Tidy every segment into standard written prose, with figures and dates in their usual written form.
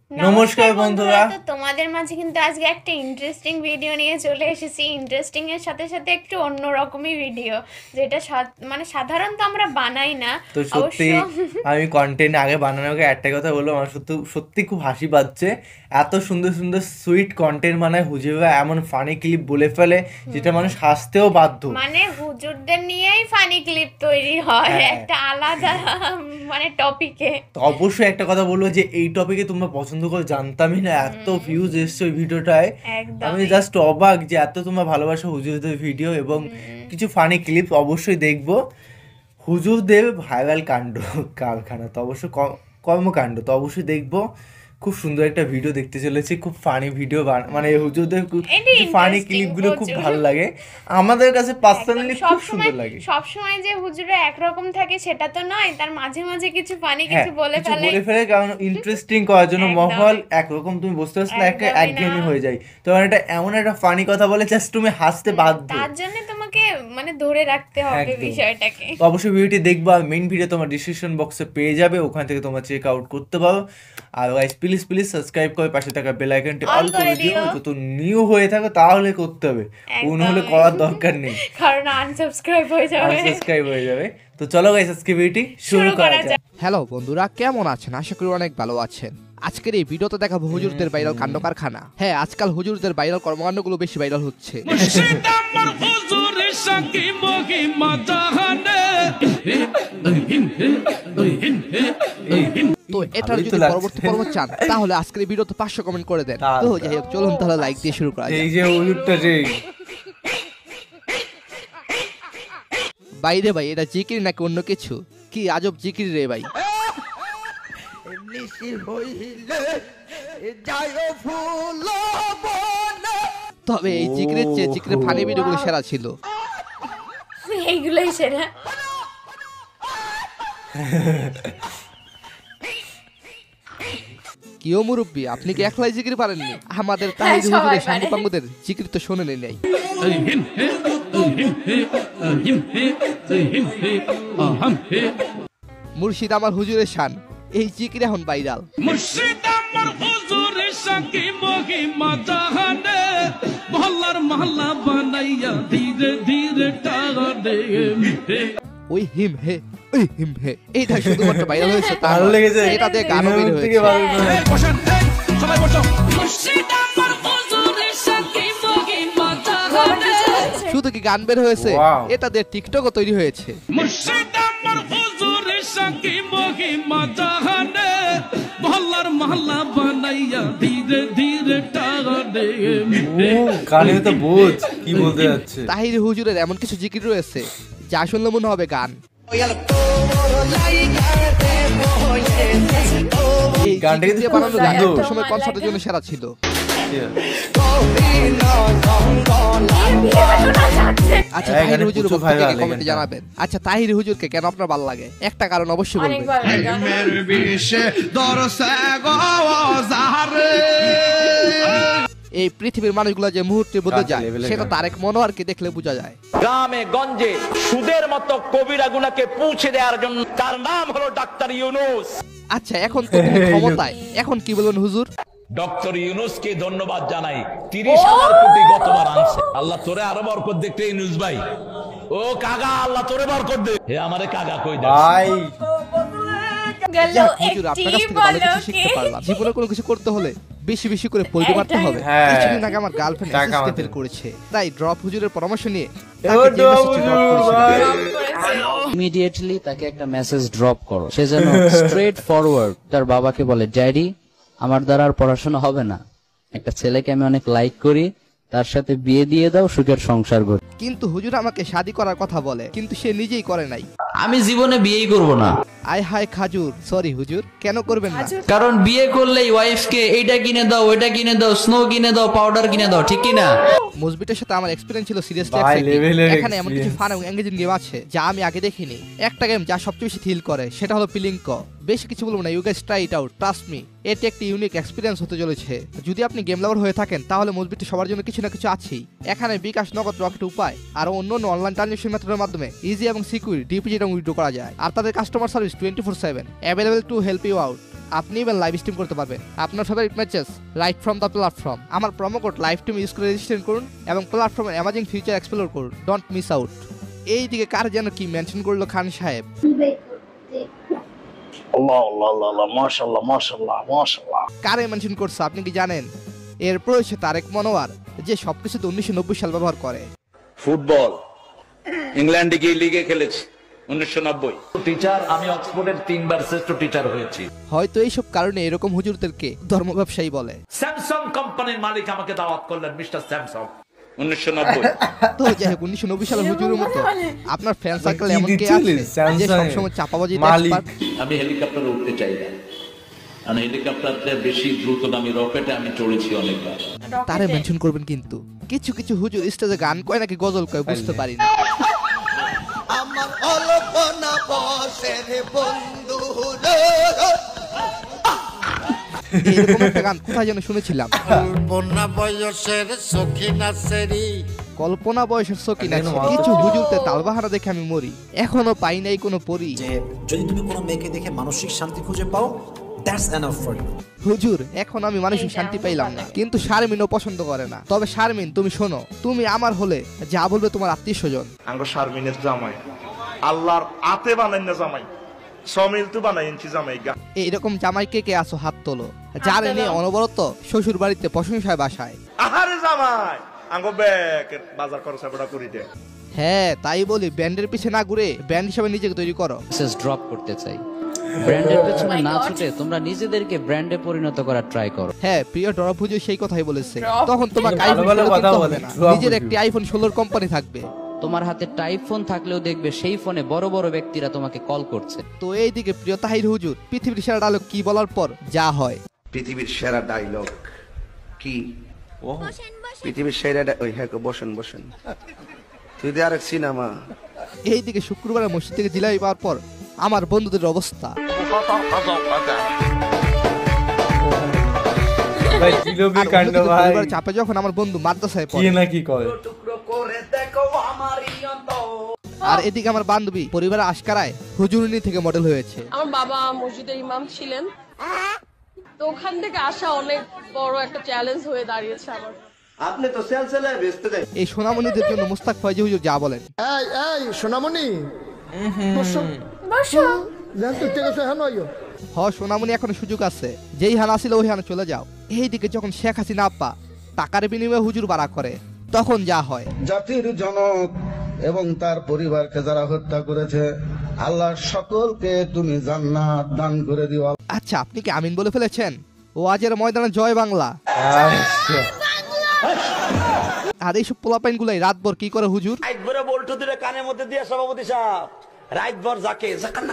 নমস্কার বন্ধুরা, তো তোমাদের মাঝে কিন্তু আজকে একটা ইন্টারেস্টিং ভিডিও নিয়ে চলে এসেছি। ইন্টারেস্টিং এর সাথে সাথে একটু অন্যরকমই ভিডিও, যেটা মানে সাধারণত আমরা বানাই না। তো সত্যি আমি কন্টেন্ট আগে বানানোর আগে একটা কথা বলবো, আমার সত্যি খুব হাসি পাচ্ছে। এত সুন্দর সুন্দর সুইট কন্টেন্ট বানায় হুজুররা, এমন ফানি ক্লিপ বলে ফেলে যেটা মানুষ হাসতেও বাধ্য। মানে হুজুরদের নিয়েই ফানি ক্লিপ তৈরি হয় একটা আলাদা মানে টপিকে। তো অবশ্যই একটা কথা বলবো যে এই টপিকে তোমরা পছন্দ করে জানতামই না, এত ভিউজ এসছে ওই ভিডিওটায়। আমি জাস্ট অবাক যে এত তোমরা ভালোবাসো হুজুরদের ভিডিও এবং কিছু ফানি ক্লিপ অবশ্যই দেখবো। হুজুরদের ভাইরাল কাণ্ড কারখানা তো অবশ্যই কর্মকাণ্ড তো অবশ্যই দেখবো। খুব সুন্দর একটা ভিডিও দেখতে চলেছি, খুব ফানি ভিডিও, মানে হুজুরদের ফানি ক্লিপগুলো খুব ভালো লাগে আমাদের কাছে, পার্সোনালি খুব সুন্দর লাগে। সবসময় যে হুজুররা একরকম থাকে সেটা তো নয়, তার মাঝে মাঝে কিছু ফানি কিছু বলে ফেলে, কারণ ইন্টারেস্টিং করার জন্য। মহল একরকম, তুমি বুঝতে পারছো না, একঘেয়েমি হয়ে যায়। তোমার এটা এমন একটা ফানি কথা বলে জাস্ট তুমি হাসতে বাধ্য, তার জন্য তোমাকে মানে ধরে রাখতে হবে বিষয়টাকে। অবশ্যই ভিডিওটি দেখবা, মেইন ভিডিও তোমার ডিসক্রিপশন বক্সে পেয়ে যাবে, ওখান থেকে তোমরা চেক আউট করতে পারো। আর গাইস প্লিজ সাবস্ক্রাইব করে পাশে থাকা বেল আইকনটি অল করে দিও। যত নিউ হয়ে থাকো তাহলে করতে হবে, কোন হলে করার দরকার নেই, কারণ আনসাবস্ক্রাইব হয়ে যাবে। তো চলো গাইস আজকে ভিডিওটি শুরু করা যাক। হ্যালো বন্ধুরা, কেমন আছেন? আশা করি অনেক ভালো আছেন। আজকের এই ভিডিওতে দেখাবো হুজুরদের ভাইরাল কাণ্ড কারখানা। হ্যাঁ, আজকাল হুজুরদের ভাইরাল কর্মকাণ্ডগুলো বেশি ভাইরাল হচ্ছে। তো এটার যদি পরবর্তী পর্ব চান তাহলে আজকের এই ভিডিওতে 500 কমেন্ট করে দেন। তো যাই হোক, চলুন তাহলে লাইক দিয়ে শুরু করা যাক। এই যে হুজুরটা যে বাইরে ভাই, এটা জিকির নাকি অন্য কিছু? কি আজব জিকির রে ভাই। তবে এই জিকিরের চেয়ে জিকিরের ফানি ভিডিওগুলো সেরা ছিল। এইগুলোই সেরা। কিও মুরব্বী, আপনি কি একলাই জিকির পারেননি? আমাদের তাহির হুজুরের শান্তি পাঙ্গুদের জিকির তো শোনেন নাই। মুর্শিদ আমার হুজুরের শান, এই জিকির এখন ভাইরাল। মুর্শিদ আমার হুজুরের শান কি মহিমা জাহানে, মহল্লার মহল্লা বানাইয়া ধীরে ধীরে টানে। ওই হিম হে, ওই হিম হে, এইটা শুধুমাত্র ভাইরাল হয়েছে, তার লেগেছে এটা দিয়ে গানও বের হয়েছে। সবাই বসো। মুর্শিদ আমার হুজুরের শান কি মহিমা জাহানে, শুধু কি গান বের হয়েছে, এটা দিয়ে টিকটকও তৈরি হয়েছে। মুর্শিদ আমার হুজুরের শান কি মহিমা জাহানে, মহল্লার মহল্লা বানাইয়া ধীরে ধীরে টানে। কানে তো বুঝ কি বলতে যাচ্ছে। তাহির হুজুরের এমন কিছু জিকির রয়েছে যা শুনলে মনে হবে গান। এই গানটা দিয়ে বানানো গান একটা সময় কনসার্টের জন্য সেরা ছিল। আচ্ছা, তাহির হুজুর কমেন্টে জানাবেন। আচ্ছা, তাহির হুজুরকে কেন আপনার ভালো লাগে? একটা কারণ অবশ্যই বলবেন। এই পৃথিবীর মানুষগুলো যে মুহূর্তে বদলে যায় সেটা তারেক মনোয়ারকে দেখলে বোঝা যায়। গ্রামে গঞ্জে সুদের মতো কবিরা গুনাহকে পৌঁছে দেওয়ার জন্য তার নাম হলো ডাক্তার ইউনূস। আচ্ছা, এখন তো তিনি ক্ষমতায়, এখন কি বলবেন হুজুর? ডক্টর ইউনূসকে ধন্যবাদ জানাই, 30,000 কোটি গতবার আনছে। আল্লাহ তোরে আরো বরকত দেখতে ইউনূস ভাই। ও কাগা, আল্লাহ তোরে বরকত দে। হে আমারে কাগা কই দে ভাই। হুজুর, আপনার কাছ থেকে ভালো কিছু শিখতে পারলাম। জীবনে কোনো কিছু করতে হলে বেশি বেশি করে পড়তে পারতে হবে। কিছুদিন আগে আমার গার্লফ্রেন্ড এসএসকে ফেল করেছে, তাই ড্রপ হুজুরের পরামর্শ নিয়ে ইমিডিয়েটলি তাকে একটা মেসেজ ড্রপ করো, সে যেন স্ট্রেট ফরওয়ার্ড তার বাবাকে বলে, ড্যাডি আমার দ্বারা আর পড়াশোনা হবে না, একটা ছেলেকে আমি অনেক লাইক করি, তার সাথে বিয়ে দিয়ে দাও, সুখের সংসার গড়ি। কিন্তু হুজুর আমাকে শাদী করার কথা বলে, কিন্তু সে নিজেই করে নাই। আমি জীবনে বিয়েই করব না। আয় হায় খাজুর, সরি হুজুর, কেন করবেন না? কারণ বিয়ে করলেই ওয়াইফকে এইটা কিনে দাও, ওইটা কিনে দাও, স্নো কিনে দাও, পাউডার কিনে দাও, ঠিক কি না? মুজবিটের সাথে আমার এক্সপেরিয়েন্স ছিল সিরিয়াসলি এখানে এমন কিছু ফান এবং এঙ্গেজিং গেম আছে যা আমি আগে দেখিনি। একটা গেম যা সবচেয়ে বেশি থ্রিল করে সেটা হলো পিলিংক। বেশি কিছু বলবো না, you guys try it out, trust me, এটি একটি ইউনিক এক্সপিরিয়েন্স হতে চলেছে। যদি আপনি গেম লাভার হয়ে থাকেন তাহলে মুজবিটে সবার জন্য কিছু না কিছু আছেই। এখানে বিকাশ, নগদ, রকেট উপায় আর অন্য অনলাইন ট্রানজাকশন মেথডের মাধ্যমে ইজি এবং সিকিউর ডিপোজিট এবং উইথড্র করা যায়। আর তাদের customer service 24/7 available to help you out. আপনি ইভেন লাইভ স্ট্রিম করতে পারবেন আপনার favourite matches right from the platform. আমার promo code live stream use করে রেজিস্ট্রেশন করুন এবং প্ল্যাটফর্মের অ্যামাজিং ফিচার এক্সপ্লোর করুন। Don't miss out. এইদিকে কার যেন কি মেনশন করলো খান সাহেব। কারে মেনশন করছে আপনি কি জানেন? এরপর হচ্ছে তারেক মনোয়ার, যে সবকিছুতে 1990 সাল ব্যবহার করে। ফুটবল ইংল্যান্ডে গিয়ে লিগে খেলেছি 1990। টিচার, আমি অক্সফোর্ডের 3 বার শ্রেষ্ঠ টিচার হয়েছি। হয়তো এইসব কারণে এরকম হুজুরদেরকে ধর্ম ব্যবসায়ী বলে। স্যামসাং কোম্পানির মালিক আমাকে দাওয়াত করলেন, মিস্টার স্যামসাং 1990। তো যাই হোক 1990 সালের হুজুরের মতো আপনার ফ্যান সার্কেল এমন কে আছে যে সবসময় চাপাবাজিতে এক্সপার্ট? আমি হেলিকপ্টারে উঠতে চাই না, কারণ হেলিকপ্টারতে বেশি দ্রুতগামী রকেটে আমি চড়েছি অনেকবার। তারে মেনশন করবেন কিন্তু কিছু কিছু হুজুর স্টেজে গান কয় নাকি গজল কয় বুঝতে পারি না। আমার অল্পনা বসের বন্ধু এরকম একটা গান কোথায় যেন শুনেছিলাম, কল্পনা বয়সের সখিনা সেরি। কল্পনা বয়সের সকিনা। কিছু হুজুরতে তালবাহারা দেখে আমি মরি, এখনো পাই নাই কোনো পরি। যদি তুমি কোনো মেয়েকে দেখে মানসিক শান্তি খুঁজে পাও, দ্যাটস এনাফ ফর ইউ। হুজুর এখন আমি মানসিক শান্তি পাইলাম না, কিন্তু শারমিনও পছন্দ করে না। তবে শারমিন তুমি শোনো, তুমি আমার হলে যা বলবে তোমার আত্মীয় স্বজন। আঙ্গ শারমিনের জামাই আল্লাহর আতে বানাই না জামাই, সমিল তো বানাই ইঞ্চি জামাই গা। এইরকম জামাই কে কে আসো হাত তোলো, যার নিয়ে অনবরত শ্বশুর বাড়িতে প্রশংসায় বাসায়। আহারে জামাই আঙ্গ ব্যাগ বাজার খরচ বড় করি দে। হ্যাঁ তাই বলি, ব্যান্ডের পিছে না ঘুরে ব্যান্ড হিসেবে নিজেকে তৈরি করো। মেসেজ ড্রপ করতে চাই, ব্র্যান্ডের পেছনে না ছুটে তোমরা নিজেদেরকে ব্র্যান্ডে পরিণত করার ট্রাই করো। হ্যাঁ প্রিয় ডরপ হুজুর সেই কথাই বলেছে। তখন তোমার আইফোন কিনতে হবে না, নিজের একটি আইফোন 16 কোম্পানি থাকবে। তোমার হাতে টাইপ ফোন থাকলেও দেখবে সেই ফোনে বড় বড় ব্যক্তিরা তোমাকে কল করছে। তো এইদিকে প্রিয় তাহির হুজুর পৃথিবীর সেরা ডায়লগ কি বলার পর যা হয়। পৃথিবীর সেরা ডায়লগ কি? পৃথিবীর সেরা ওই হ্যাঁ বসেন বসেন, তুই দে আরেক সিনেমা। এইদিকে শুক্রবারে মসজিদ থেকে জিলাপি পাওয়ার পর আমার বন্ধুদের অবস্থা। ভাই জিলাপি কাণ্ড ভাই। চাপে যখন আমার বন্ধু মাদ্রাসায় পড়ে কি না কি কয়। আর এদিকে আমার বান্ধবী পরিবারের আশকারায় হুজুরনি থেকে মডেল হয়েছে। আমার বাবা মসজিদের ইমাম ছিলেন, তো ওখান থেকে আসা অনেক বড় একটা চ্যালেঞ্জ হয়ে দাঁড়িয়েছে আমার। আপনি তো সেলসেলে বেচতে দেন। এই সোনামণিদের জন্য মুস্তাক ফয়জি হুজুর যা বলেন। এই এই সোনামণি বসো জানতো ঠিক আছে হ্যাঁ নয়। হ সোনামণি এখনো সুযোগ আছে, যেই হান আসিল ওই হানে চলে যাও। এইদিকে যখন শেখ হাসিনা আপ্পা টাকার বিনিময়ে হুজুর বাড়া করে তখন যা হয়। জাতির জনক এবং তার পরিবারকে যারা হত্যা করেছে, আল্লাহ সকলকে তুমি জান্নাত দান করে দিও। আচ্ছা আপনি কি আমিন বলে ফেলেছেন? ওয়াজের ময়দানে জয় বাংলা। আর এইসব পোলাপাইন গুলাই রাতভর কি করে হুজুর? রাতভরে বল্টু দিলে কানের মধ্যে দিয়ে সভাপতি সাহেব রাতভর যাকে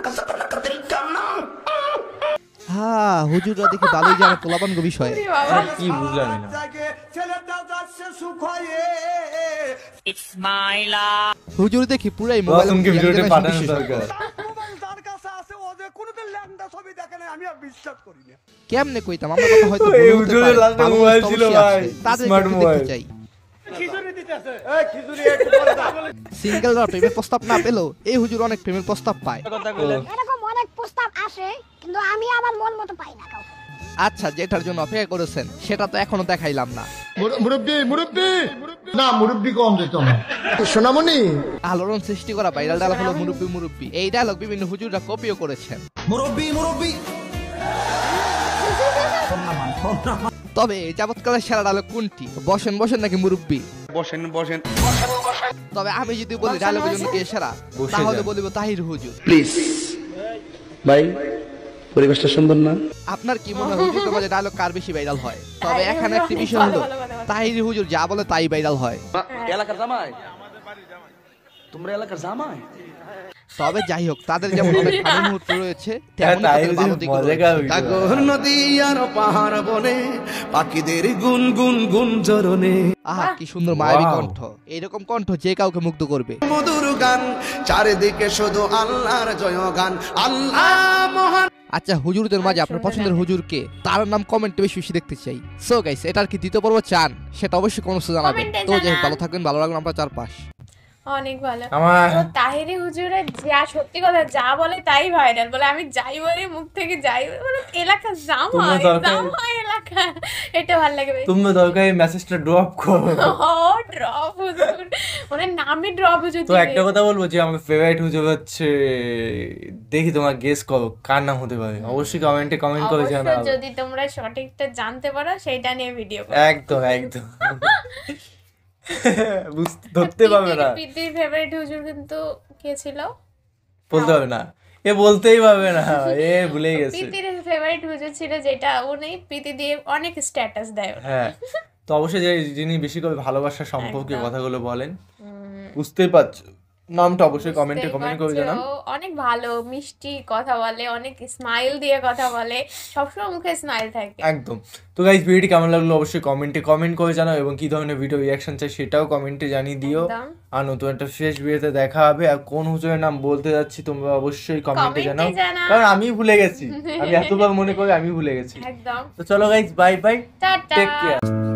হ্যাঁ হুজুররা দেখি ভালোই জানে পোলাপান বিষয়ে। কি বুঝলাম না। হুজুর দেখি পুরাই মোবাইল ভিডিওতে পাঠানো দরকার। কেমনে কইতাম আমরা কথা হয়তো ভুল হতে পারে। লাস্টে মোবাইল ছিল ভাই, স্মার্ট মোবাইল। সিঙ্গেলরা প্রেমের প্রস্তাব না পেলেও এই হুজুর অনেক প্রেমের প্রস্তাব পায়। এরকম অনেক প্রস্তাব আসে, কিন্তু আমি আমার মন মতো পাই না কাউকে। আচ্ছা যেটার জন্য অপেক্ষা করেছেন সেটা তো এখনো দেখাইলাম না। মুরব্বি মুরব্বি না, মুরব্বি কম যেত না। সোনামণি আলোড়ন সৃষ্টি করা ভাইরাল ডায়লগ হলো মুরব্বি মুরব্বি। এই ডায়লগ বিভিন্ন হুজুররা কপিও করেছেন। মুরব্বি মুরব্বি। তবে যাবৎকালের সেরা ডায়লগ কোনটি? বসেন বসেন নাকি মুরব্বি? বসেন বসেন। তবে আমি যদি বলি ডায়লগের জন্য কে সেরা, তাহলে বলিব তাহির হুজুর। প্লিজ ভাই, পরিবেশটা সুন্দর না? আপনার কি মনে হয় হুজুরের মাঝে ডায়লগ কার বেশি ভাইরাল হয়? তবে এখানে একটি বিষয় হলো তাহির হুজুর যা বলে তাই ভাইরাল হয়। এলাকার জামাই, তোমরা এলাকার জামাই। তবে যাই হোক তাদের যেমন অনেক ভালো মুহূর্ত রয়েছে, তেমন তাদের ভালো দিক রয়েছে। সাগর নদী আর পাহাড় বনে পাখিদের গুন গুন গুন চরণে। আহা কি সুন্দর মায়াবী কণ্ঠ। এইরকম কণ্ঠ যে কাউকে মুগ্ধ করবে। মধুর গান চারিদিকে শুধু আল্লাহর জয়গান, আল্লাহ মহান। আচ্ছা হুজুরদের মাঝে আপনার পছন্দের হুজুরকে, তার নাম কমেন্টে বেশি বেশি দেখতে চাই। সো গাইস এটার কি দ্বিতীয় পর্ব চান সেটা অবশ্যই কমেন্টে জানাবেন। তো যাই হোক ভালো থাকবেন, ভালো লাগলো আমরা চারপাশ। অনেক ভালো। আমার তো তাহিরি হুজুরের যা সত্যি কথা যা বলে তাই ভাইরাল, বলে আমি যাই বলি মুখ থেকে যাই মানে এলাকা জামাই এলাকা, এটা ভালো লাগে। তুমি দরকার এই মেসেজটা ড্রপ করো। ড্রপ হুজুর মানে নামই ড্রপ হুজুর। তো একটা কথা বলবো যে আমার ফেভারিট হুজুর হচ্ছে, দেখি তোমার গেস করো কার নাম হতে পারে, অবশ্যই কমেন্টে কমেন্ট করে জানাও। যদি তোমরা সঠিকটা জানতে পারো সেটা নিয়ে ভিডিও করো। একদম একদম ধরতে পারবে না। পিতির ফেভারিট হুজুর কিন্তু কে ছিল বলতে পারবে না, এ বলতেই পারবে না, এ ভুলেই গেছে। পিতির ফেভারিট হুজুর ছিল যেটা উনি পিতি দিয়ে অনেক স্ট্যাটাস দেয়। হ্যাঁ, তো অবশ্যই যিনি বেশি করে ভালোবাসা সম্পর্কে কথাগুলো বলেন, বুঝতেই পারছো নামটা অবশ্যই কমেন্টে কমেন্ট করে জানান। অনেক ভালো মিষ্টি কথা বলে, অনেক স্মাইল দিয়ে কথা বলে, সবসময় মুখে স্মাইল থাকে। একদম। তো গাইস ভিডিওটি কেমন লাগলো অবশ্যই কমেন্টে কমেন্ট করে জানাও, এবং কি ধরনের ভিডিও রিঅ্যাকশন চাই সেটাও কমেন্টে জানিয়ে দিও। আর নতুন একটা ফ্রেশ ভিডিওতে দেখা হবে। আর কোন হুজুরের নাম বলতে যাচ্ছি তোমরা অবশ্যই কমেন্টে জানাও, কারণ আমি ভুলে গেছি, আমি এতবার মনে করি আমি ভুলে গেছি। একদম। তো চলো গাইস, বাই বাই, টাটা। Take care.